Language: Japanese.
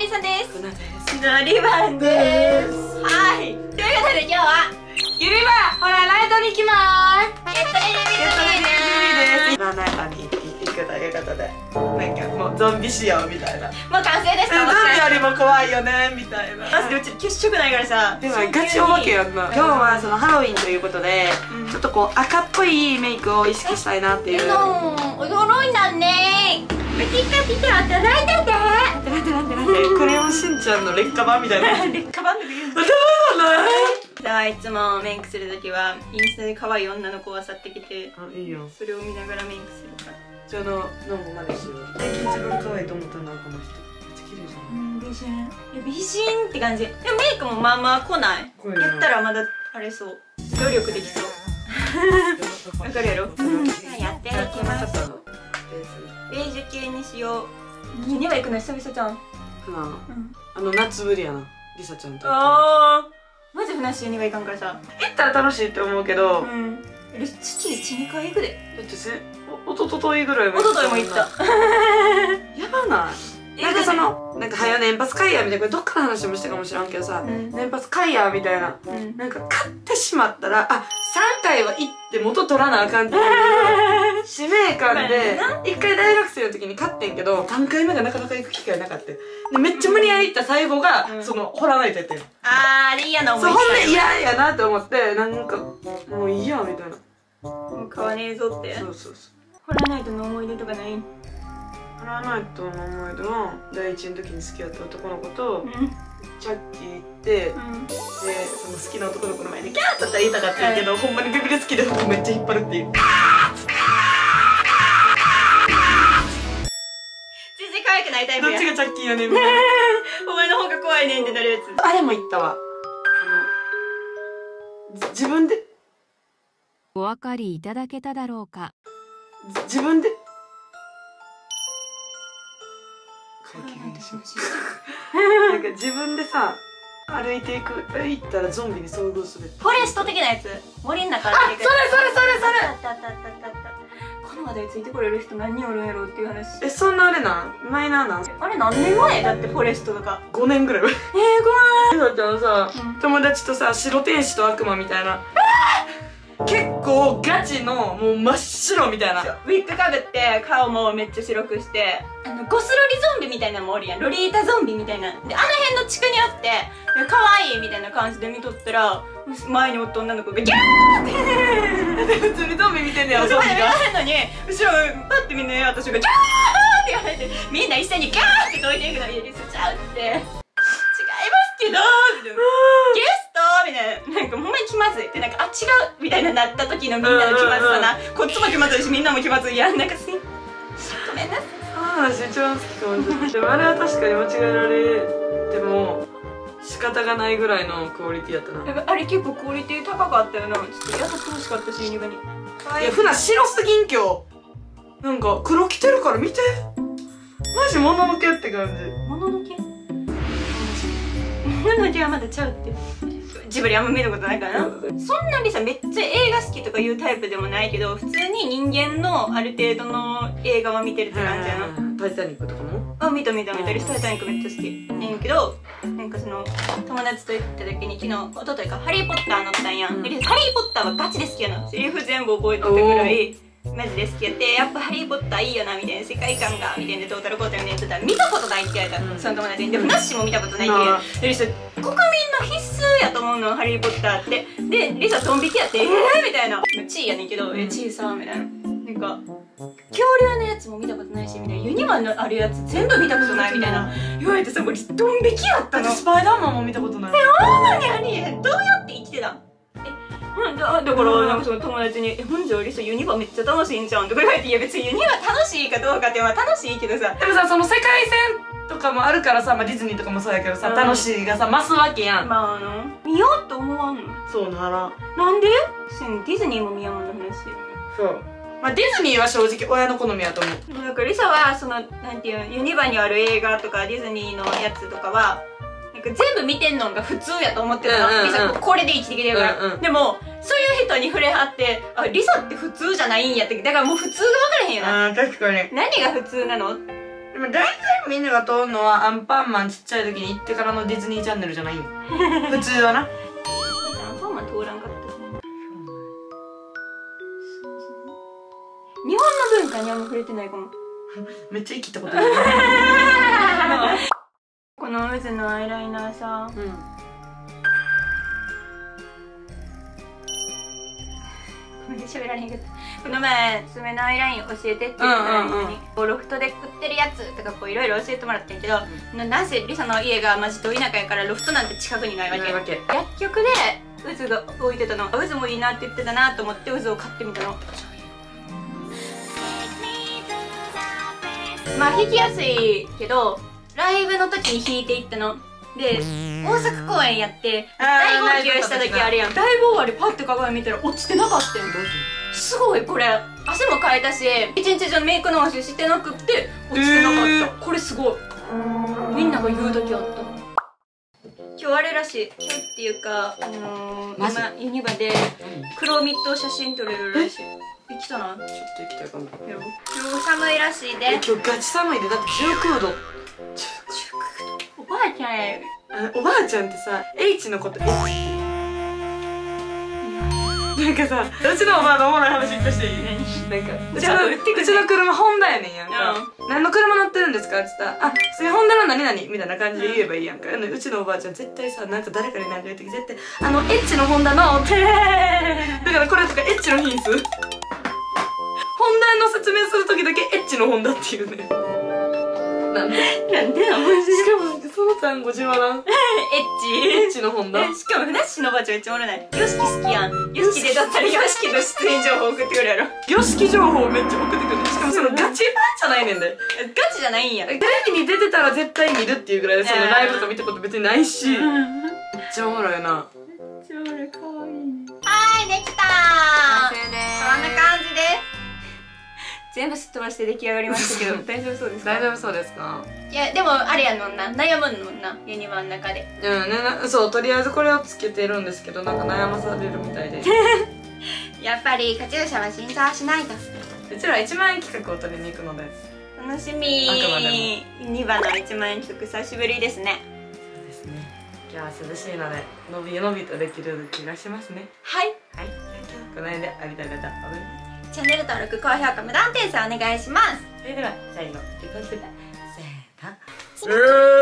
リサです。 ルナです。 のりばんです。はい。ということで今日はゆりばほらライトに行きまーす。 ゆったりゆったりです。ライトに行くということで、なんかもうゾンビ仕様みたいな。 もう完成ですか？ ゾンビよりも怖いよねみたいな。 マジでうち血色ないからさ。 でもガチお化けやんな。今日はそのハロウィンということで、ちょっとこう赤っぽいメイクを意識したいなっていう。 驚いたね。ピカピカ働いてて。 なんでクレヨンしんちゃんの劣化版みたいな。 劣化版で言うの。じゃあいつもメイクするときはインスタで可愛い女の子を漁ってきて、 いいよ。 それを見ながらメイクするから。 じゃあのもまねしよう。最近一番可愛いと思ったのはこの人。めっちゃ綺麗じゃん。 美人。いや美人って感じ。でもメイクもまあまあ来ない。やったらまだあれそう。努力できそう。わかるやろ。やっていきます。ベージュ系にしよう。ユニバ行くの久々じゃん。 夏ぶりやな、りさちゃんと。 マジふなっしユニバ行かんからさ。 行ったら楽しいって思うけど、 月1、2回行くで。 だっておとといぐらいおとといも行った。 やばない？なんかその、なんか早年パス買いやみたいな、これどっから話もしたかもしらんけどさ、年パス買いやみたいな、なんか買ってしまったら、3回は行って元取らなあかんっていう使命感で、1回大学生の時に買ってんけど、3回目がなかなか行く機会なかった。で、めっちゃ無理やり行った最後が、その、掘らないとやってん。 あれ嫌な思いした。 そう、ほんで嫌やなって思って、なんか、もういいやみたいな。 もう買わねえぞって。 そうそうそう。 掘らないとの思い出とかない？ 掘らないとの思い出は、第一の時に好きだった男の子と、チャッキー行って、で、その好きな男の子の前でキャーって言いたかったんやけど、ほんまにビビり好きで服めっちゃ引っ張るっていう。 全然可愛くないタイプや。 どっちがチャッキーやねんみたいな。 お前の方が怖いねんってなるやつ。 あれも言ったわ。自分で。 お分かりいただけただろうか。 自分で。なんか自分でさ、歩いていったらゾンビに遭遇する。 フォレスト的なやつ。森の中歩いていく。それあったこの話題ついてこれる人何人おるんやろうっていう話。 そんなあれなんマイナーなん？ あれ何年前だってフォレストとか。 5年ぐらい前。 ごめん。 りさちゃんさ、友達とさ、白天使と悪魔みたいな。結構ガチのもう真っ白みたいな。 ウィッグかぶって顔もめっちゃ白くして、ゴスロリゾンビみたいなのもおるやん。ロリータゾンビみたいな。で、あの辺の地区にあって可愛いみたいな感じで見とったら、前におった女の子がギャーって普通にゾンビ見てんねやろ、 ゾンビゾンビが。 見てんのに、後ろパッてみんな私がギャーって言われて、みんな一斉にギャーって解いていくのに、リスちゃうって。違いますけどゲストみたいな。なんかほんまに気まずい。で、なんか、違うみたいななった時のみんなの気まずさな。こっちも気まずいし、みんなも気まずいやん。なんかごめんなさい。 話一番好きかもしれない。でもあれは確かに間違えられても仕方がないぐらいのクオリティやったな。 あれ結構クオリティ高かったよな。ちょっとやってほしかったし、ユニバに。いや、ふな白すぎん今日。なんか黒着てるから見て。マジモノノケって感じ。 モノノケ？モノノケはまだちゃうって。ジブリあんま見たことないからな。そんなにさ、めっちゃ映画好きとかいうタイプでもないけど、普通に人間のある程度の映画は見てるって感じやな。 タイタニックとかも？ 見た。タイタニックめっちゃ好き。ねんけど、なんかその、友達と行った時に昨日、一昨日か、ハリーポッター乗ったんやん。ハリーポッターはガチで好きやな。セリフ全部覚えてたぐらい、マジで好きやって、やっぱハリーポッターいいよな、みたいな、世界観が、みたいな、どうたらこうたらみたいなやってたら、見たことないって言われた、その友達に。でも、ナッシーも見たことないって。で、リサ、国民の必須やと思うの、ハリーポッターって。で、リサ、ドン引きやって、みたいな。チーやねんけど、チーさ、みたいな。なんか、恐竜のやつも見たことないし、みたいな。ユニバのあるやつ全部見たことない、みたいな。言われてさ、もうドン引きやったの。 スパイダーマンも見たことない。 ありえん。どうやって生きてたん？だから、なんかその友達に「ほんじゃリサユニバめっちゃ楽しいんじゃん」とか言われて「いや別にユニバ楽しいかどうかってまあ楽しいけどさ」 でもさ、その世界線とかもあるからさ、ディズニーとかもそうやけどさ、楽しいがさ増すわけやん。 まあ見ようと思わんの。 そうならなんで？ディズニーも見やもんの話。 そう。まあディズニーは正直親の好みやと思う。 なんかリサはそのなんていうユニバにある映画とかディズニーのやつとかはなんか全部見てんのが普通やと思ってたの。リサこれで生きてきてるから。でもそういう人に触れ合ってリサって普通じゃないんやって、だからもう普通が分からへんよな。 確かに。 何が普通なの？ でも大体みんなが通るのはアンパンマンちっちゃい時に行ってからのディズニーチャンネルじゃないん普通はな。 アンパンマン通らんかった。日本の文化にあんま触れてないかも。 めっちゃ生きたことないこの渦のアイライナーさ、ごめんね喋られへんけど、この前爪のアイライン教えてって言ったらにロフトで売ってるやつとかこういろいろ教えてもらってんけど、なんせリサの家がマジど田舎やからロフトなんて近くにないわけ。薬局で渦が置いてたの。渦もいいなって言ってたなと思って渦を買ってみたの。まあ弾きやすいけどライブの時に弾いていったので、大阪公演やって大号泣した時あるやん。ライブ終わりパッて鏡見たら落ちてなかったん。すごいこれ汗もかいたし一日中メイク直ししてなくって落ちてなかった。これすごいみんなが言う時あった。今日あれらしい。今日っていうか今ユニバで黒ミット写真撮れるらしい。行きたな。ちょっと行きたいかも。 今日寒いらしいで。 今日ガチ寒いで。だって19度。 おばあちゃんや。 おばあちゃんってさ H のこと H なんかさ、うちのおばあのおもろい話としていい？なんかうちの車ホンダやねんやんか。何の車乗ってるんですかって言ったら、あ、それホンダの何々みたいな感じで言えばいいやんか。うちのおばあちゃん絶対さ、なんか誰かに何か言うとき絶対エッチのホンダのってだからこれとかエッチの品質ホンダの説明するときだけエッチのホンダっていうね。なんでなの？しかもその単語自慢なエッチのホンダ。 しかもふなっしーのおばあちゃんめっちゃおもろない。ヨシキ好きやん。ヨシキでだったらヨシキの出演情報送ってくるやろ。 ヨシキ情報めっちゃ送ってくる。しかもそのガチファンじゃないねんで。 ガチじゃないんや。 テレビに出てたら絶対見るっていうぐらいそのライブとか見たこと別にないし、めっちゃおもろいな。 めっちゃおもろい。かわいいね。はい、できたー。こんな感じです。全部すっ飛ばして出来上がりましたけど大丈夫そうですか？ 大丈夫そうですか？ いやでもあれやのんな、悩むのんな、ユニバの中で。 そう、とりあえずこれをつけてるんですけど、なんか悩まされるみたいでやっぱりカチューシャは審査しないと。 うちら1万円企画を取りに行くので楽しみ。ユニバの1万円企画久しぶりですね。 そうですね。今日は涼しいのでのびのびとできる気がしますね。 はいはい、この辺でありがとうございました。 チャンネル登録、高評価、無断転載お願いします。 それでは最後、せーの。